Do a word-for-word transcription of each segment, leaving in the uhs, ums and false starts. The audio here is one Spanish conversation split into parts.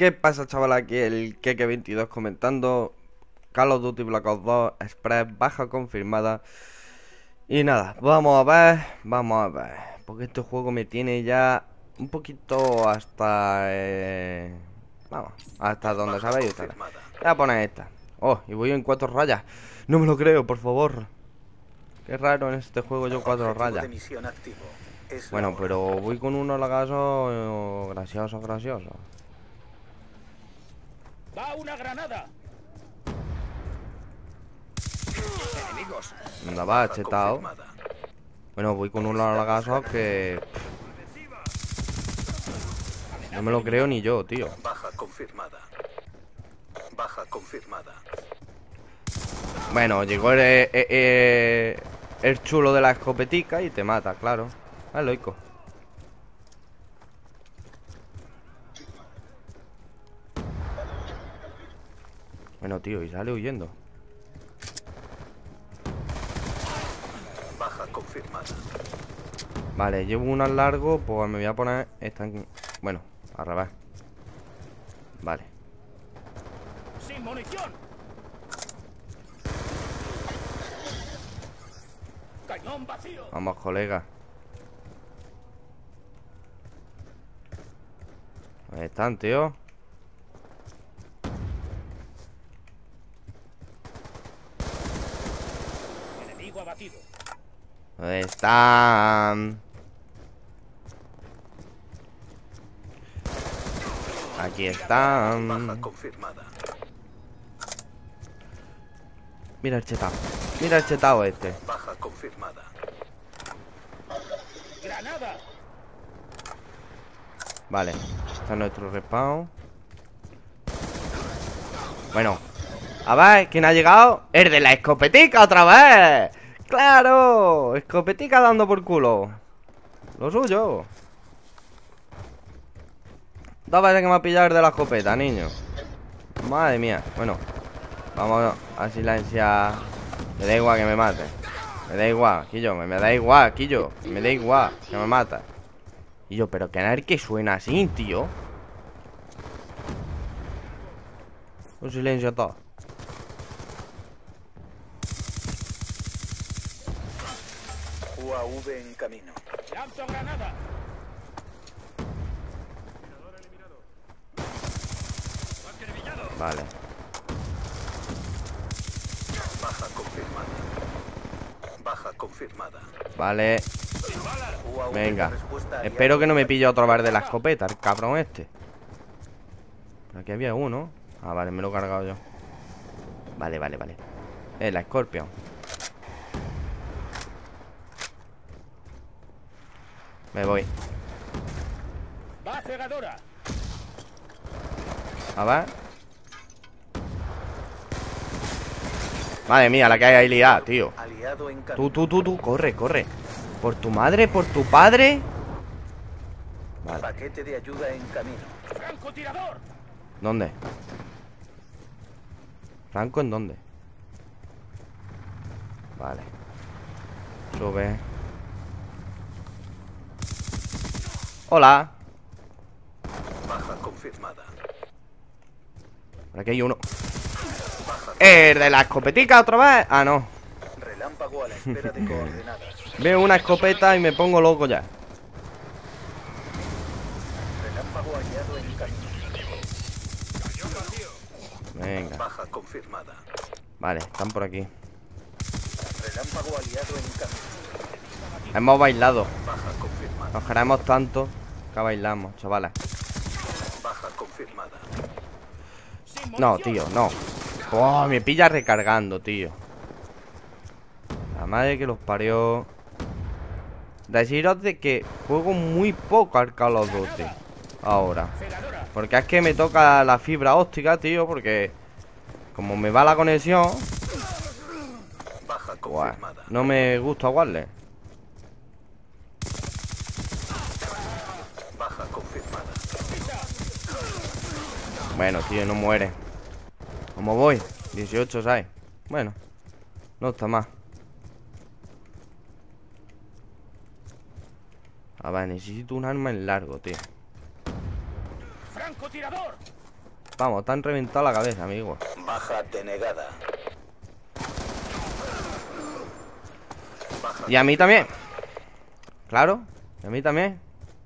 ¿Qué pasa, chaval? Aquí el Keke veintidós comentando Call of Duty Black Ops dos Express, baja confirmada. Y nada, vamos a ver, vamos a ver, porque este juego me tiene ya un poquito hasta... Eh... Vamos, hasta donde sabéis. Voy a poner esta. Oh, y voy en cuatro rayas. No me lo creo, por favor. Qué raro en este juego yo cuatro rayas. Bueno, pero voy con uno lagazo gracioso, gracioso. ¡Va una granada! Enemigos. Anda, va, chetao. Bueno, voy con un lagazo que... No me lo creo ni yo, tío. Baja confirmada. Baja confirmada. Bueno, llegó el, el, el, el chulo de la escopetica y te mata, claro. Es loco. Bueno, tío, y sale huyendo. Baja confirmada. Vale, llevo uno al largo, pues me voy a poner esta en... Bueno, al revés. Vale. ¡Sin munición! ¡Cañón vacío! Vamos, colega. ¿Dónde están, tío? Enemigo abatido. ¿Dónde están? Aquí están. Baja confirmada. Mira el chetao. Mira el chetao este. Baja confirmada. ¡Granada! Vale, está nuestro respawn. Bueno, a ver, ¿quién ha llegado? ¡El de la escopetica otra vez! ¡Claro! Escopetica dando por culo. Lo suyo. Dos veces que me ha pillado el de la escopeta, niño. Madre mía. Bueno, vamos a silenciar. Me da igual que me mate. Me da igual, Quillo, me, me da igual, Quillo. Me da igual que me mata. Y yo, pero que a ver que suena así, tío. Un silencio todo. U A V en camino. ¡Lanzo granada! Vale. Baja confirmada. Baja confirmada. Vale. U A V Venga. de respuesta aliada. Espero que no me pille otro vez de la escopeta, el cabrón este. Por aquí había uno. Ah, vale, me lo he cargado yo. Vale, vale, vale. Eh, la Scorpion. Me voy. ¡Va cegadora! A ver. Madre mía, la que hay ahí liada, tío. Aliado en camino. Tú, tú, tú, tú, corre, corre. Por tu madre, por tu padre. Vale. Paquete de ayuda en camino. ¡Francotirador! ¿Dónde? ¿Franco en dónde? Vale. Sube. Hola. Baja confirmada. Por aquí hay uno. ¿El de la escopetica otra vez? Ah, no. Relámpago a la espera de coordenadas. Veo una escopeta y me pongo loco ya. Relámpago aliado en camino. Venga. Baja confirmada. Vale, están por aquí. Relámpago aliado en camino. Hemos bailado. Baja confirmada. Nos queremos tanto que bailamos, chavales. Baja confirmada. ¡Sin No, munición! tío, no. Oh, me pilla recargando, tío. La madre que los parió. Deciros de que juego muy poco al Call of Duty ahora. ¡Cegadora! Porque es que me toca la fibra óptica, tío. Porque como me va la conexión, Baja buah, confirmada. no me gusta jugarle. Baja confirmada. Bueno, tío, no muere. ¿Cómo voy? dieciocho, ¿sabes? Bueno, no está más. A ver, necesito un arma en largo, tío. ¡Francotirador! Vamos, te han reventado la cabeza, amigo. Baja denegada. Baja Y a mí también. Claro, y a mí también.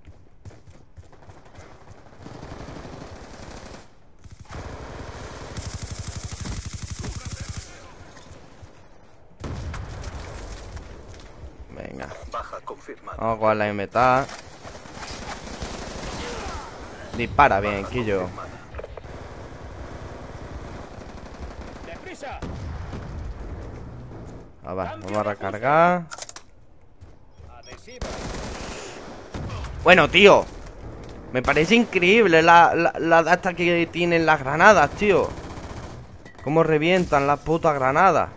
Venga, baja confirmada. vamos con la M T A. Dispara bien, Quillo. Confirmada. ¡Deprisa! A ver, vamos a recargar. Adhesiva. Bueno, tío, me parece increíble la, la, la data que tienen las granadas, tío. Cómo revientan las putas granadas.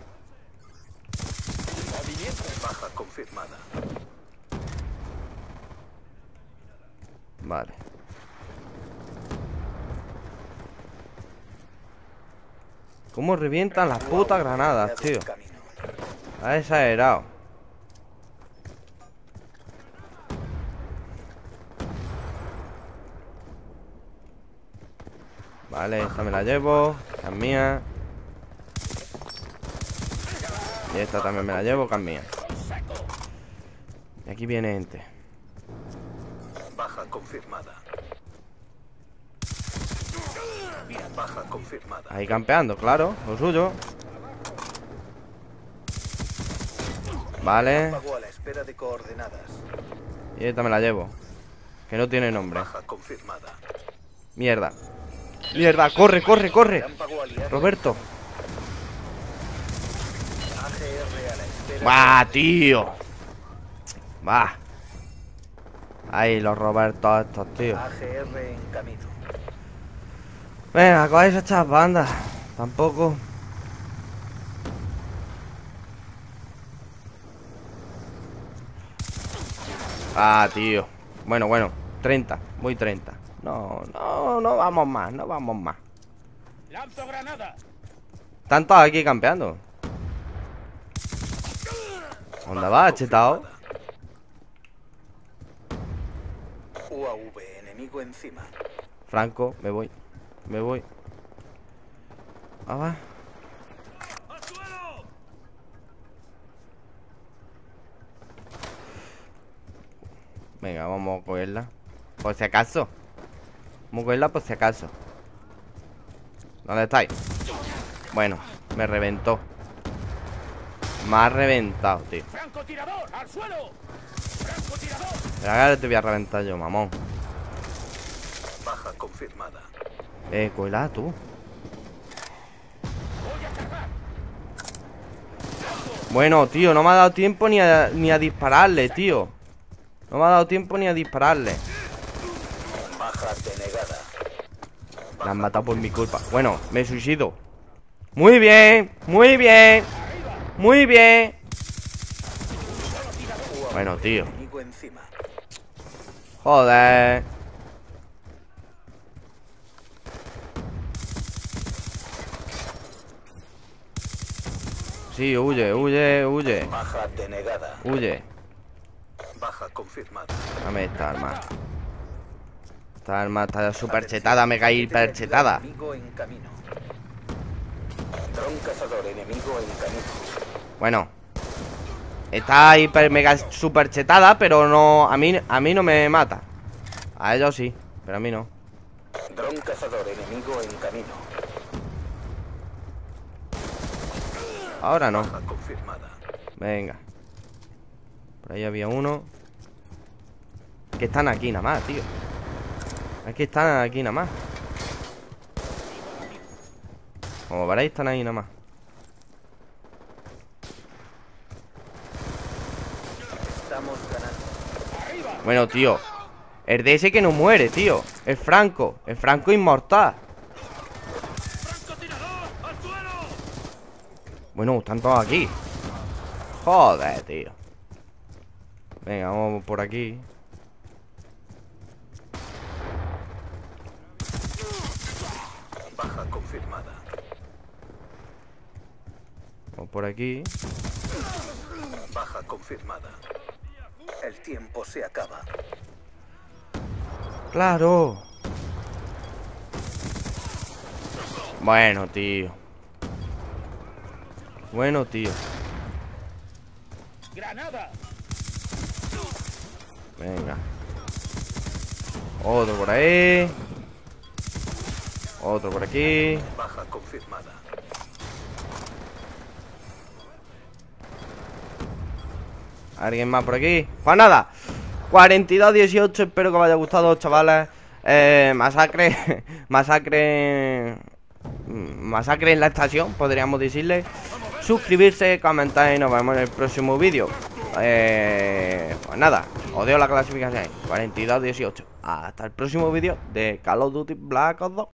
Baja confirmada. Vale. Cómo revientan las putas granadas, tío. Camino. Ha exagerado. Vale, esta me la llevo. Esta es mía. Y esta también me la llevo, que es mía. Y aquí viene gente. Baja confirmada. Baja confirmada. Ahí campeando, claro, lo suyo. Vale. Pago a la espera de coordenadas. Y esta me la llevo. Que no tiene nombre. Baja confirmada. Mierda. Mierda, corre, corre, corre. Relámpago aliado. Roberto. A G R a la espera. Va, tío. Va. Ahí los Robertos estos, tío. A G R en camino. Venga, cogéis estas bandas. Tampoco. Ah, tío. Bueno, bueno. treinta. Voy treinta. No, no, no vamos más. No vamos más. ¡Lanzo granada! Están todos aquí campeando. ¿Dónde va, chetao? U A V, enemigo encima. Franco, me voy. Me voy. Ah, va. Venga, vamos a cogerla. Por si acaso. Vamos a cogerla por si acaso. ¿Dónde estáis? Bueno, me reventó. Me ha reventado, tío. ¡Francotirador! ¡Al suelo! ¡Francotirador! Pero ahora te voy a reventar yo, mamón. Baja confirmada. Eh, cuela tú. ¡Voy a cargar! Bueno, tío, no me ha dado tiempo ni a, ni a dispararle, tío. No me ha dado tiempo ni a dispararle. Baja denegada. La han matado por mi culpa. Bueno, me suicido. Muy bien, muy bien. Muy bien. Bueno, tío. Enemigo encima. Joder. Sí, huye, huye, huye. Baja denegada. Huye. Baja confirmada. Dame esta arma. Esta arma está súper chetada, mega hiper chetada. Enemigo en camino. Dron cazador enemigo en camino. Bueno. Está hiper mega super chetada, pero no. A mí, a mí no me mata. A ellos sí, pero a mí no. Dron cazador enemigo en camino. Ahora no. Baja confirmada. Venga. Por ahí había uno. Que están aquí nada más, tío. Es que están aquí nada más. Como veréis, están ahí nada más. Estamos ganando. Bueno, tío. El de ese que no muere, tío. Es Franco. Es Franco inmortal. ¡Francotirador! ¡Al suelo! Bueno, están todos aquí. Joder, tío. Venga, vamos por aquí. Baja confirmada. Vamos por aquí. Baja confirmada. El tiempo se acaba. Claro. Bueno, tío. Bueno, tío. ¡Granada! Venga. Otro por ahí. Otro por aquí. Baja confirmada. ¿Alguien más por aquí? Pues nada, cuarenta y dos dieciocho. Espero que os haya gustado, chavales. eh, Masacre. Masacre. Masacre en la estación, podríamos decirle. Suscribirse, comentar y nos vemos en el próximo vídeo. eh, Pues nada, os dejo la clasificación. Cuarenta y dos dieciocho. Hasta el próximo vídeo de Call of Duty Black Ops dos.